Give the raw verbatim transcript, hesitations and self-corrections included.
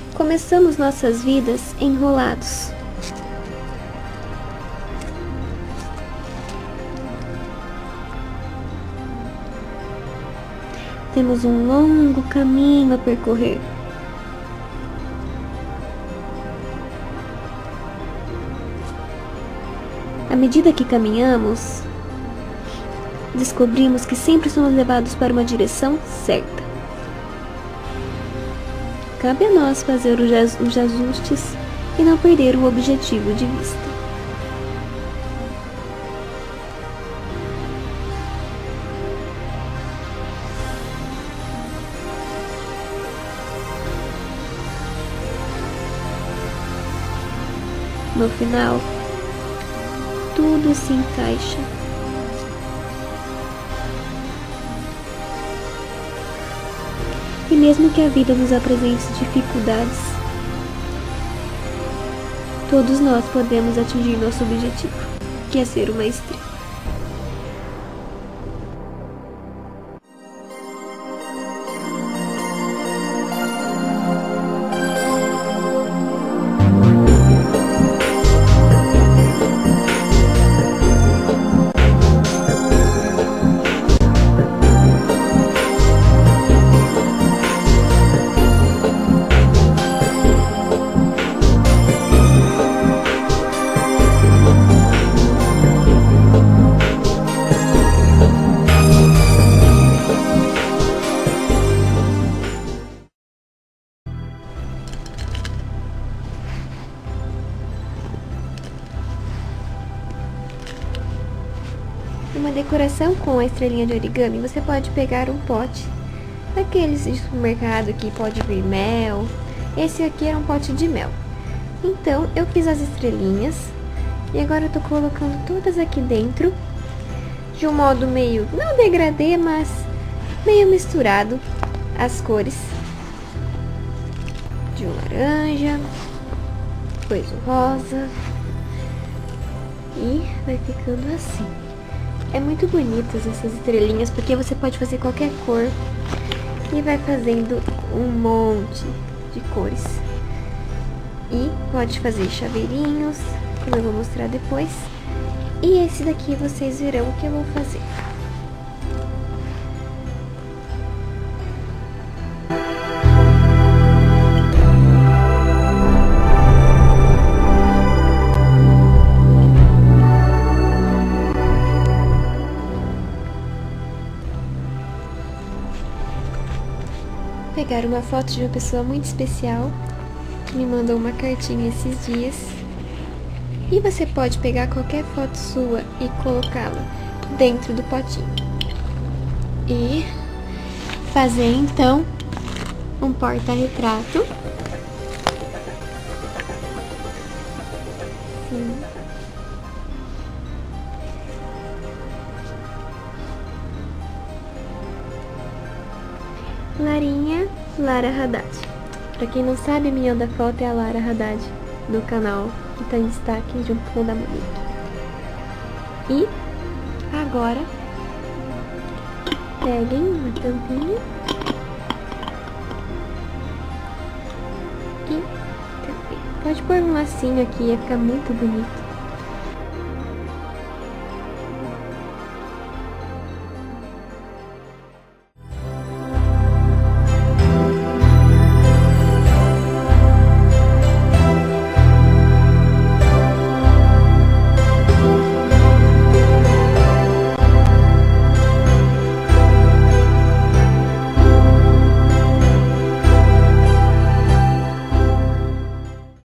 Começamos nossas vidas enrolados. Temos um longo caminho a percorrer. À medida que caminhamos, descobrimos que sempre somos levados para uma direção certa. Cabe a nós fazer os ajustes e não perder o objetivo de vista. No final, tudo se encaixa. E mesmo que a vida nos apresente dificuldades, todos nós podemos atingir nosso objetivo, que é ser uma estrela. Uma decoração com a estrelinha de origami, você pode pegar um pote daqueles de supermercado que pode vir mel. Esse aqui era um pote de mel. Então eu fiz as estrelinhas e agora eu tô colocando todas aqui dentro de um modo meio, não degradê, mas meio misturado as cores de um laranja, depois o rosa e vai ficando assim. É muito bonitas essas estrelinhas, porque você pode fazer qualquer cor e vai fazendo um monte de cores. E pode fazer chaveirinhos, como eu vou mostrar depois. E esse daqui vocês verão o que eu vou fazer. Pegar uma foto de uma pessoa muito especial que me mandou uma cartinha esses dias, e você pode pegar qualquer foto sua e colocá-la dentro do potinho e fazer então um porta-retrato. Sim. Larinha, Lara Haddad. Pra quem não sabe, a minha da foto é a Lara Haddad, do canal que tá em destaque junto com o da Monique. E agora, peguem uma tampinha e tampinha. Pode pôr um lacinho aqui, ia ficar muito bonito.